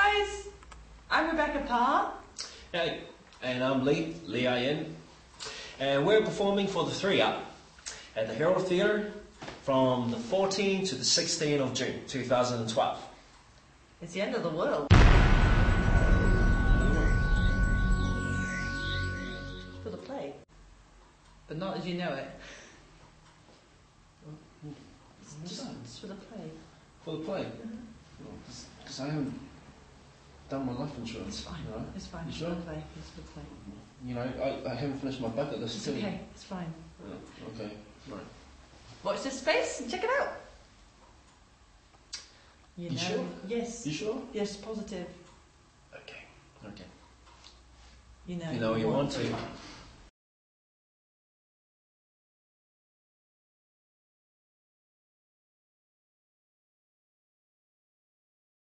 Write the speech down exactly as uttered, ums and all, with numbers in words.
guys! I'm Rebecca Parr. Hey, and I'm Lee, Lee I N. And we're performing for the three up at the Herald Theatre from the fourteenth to the sixteenth of June two thousand twelve. It's the end of the world. For the play. But not as you know it. What's Just, that? just for the play. For the play? Because I haven't done my life insurance. It's fine. You know? It's fine. You It's sure? for the play. It's for the play. You know, I, I haven't finished my bucket list It's too. okay. It's fine. Oh, okay, right. Watch this space and check it out. You, You know. sure? Yes. You sure? Yes, positive. Okay, okay. You know. You know you want to.